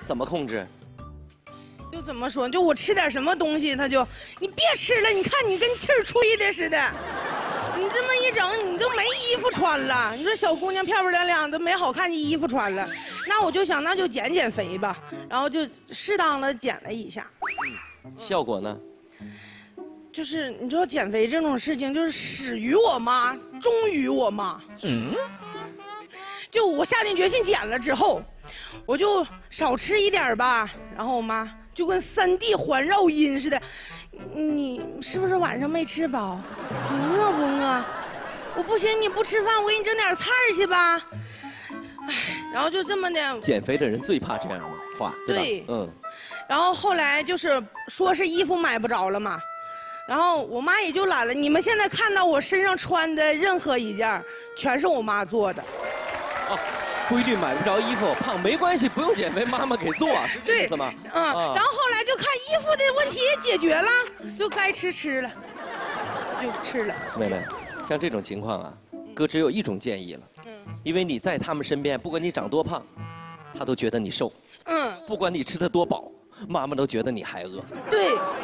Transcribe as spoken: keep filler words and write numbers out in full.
怎么控制？ 就怎么说？就我吃点什么东西，他就你别吃了，你看你跟气儿吹的似的，你这么一整，你都没衣服穿了。你说小姑娘漂漂亮亮的，没好看的衣服穿了，那我就想那就减减肥吧，然后就适当的减了一下。 效果呢？ 就是你知道减肥这种事情，就是始于我妈，终于我妈。嗯。就我下定决心减了之后，我就少吃一点吧。然后我妈就跟三 D 环绕音似的，你是不是晚上没吃饱？你饿不饿？我不行，你不吃饭，我给你整点菜去吧。哎，然后就这么的。 减肥的人最怕这样的话，对吧？ 对， 嗯。 然后后来就是说是衣服买不着了嘛。然后我妈也就懒了。你们现在看到我身上穿的任何一件，全是我妈做的。 哦，规律买不着衣服，胖没关系，不用减肥，妈妈给做，是这意思吗？ 嗯。然后后来就看衣服的问题解决了，就该吃吃了，就吃了。 妹妹，像这种情况啊，哥只有一种建议了。嗯。因为你在他们身边，不管你长多胖，他都觉得你瘦。嗯。不管你吃的多饱，妈妈都觉得你还饿。 对。